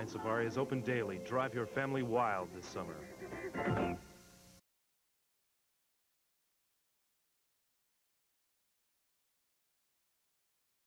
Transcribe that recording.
Safari is open daily. Drive your family wild this summer.